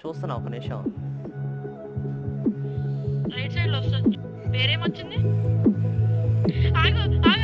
చూస్తున్నా ఒక నిమిషం. రైట్ సైడ్ లో వస్తుంది. పేరేమొచ్చింది? ఆగు ఆగు